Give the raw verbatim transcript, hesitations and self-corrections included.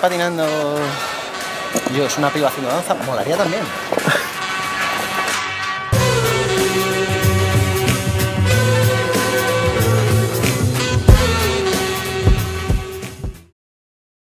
patinando. Yo, es una piba haciendo danza, molaría también.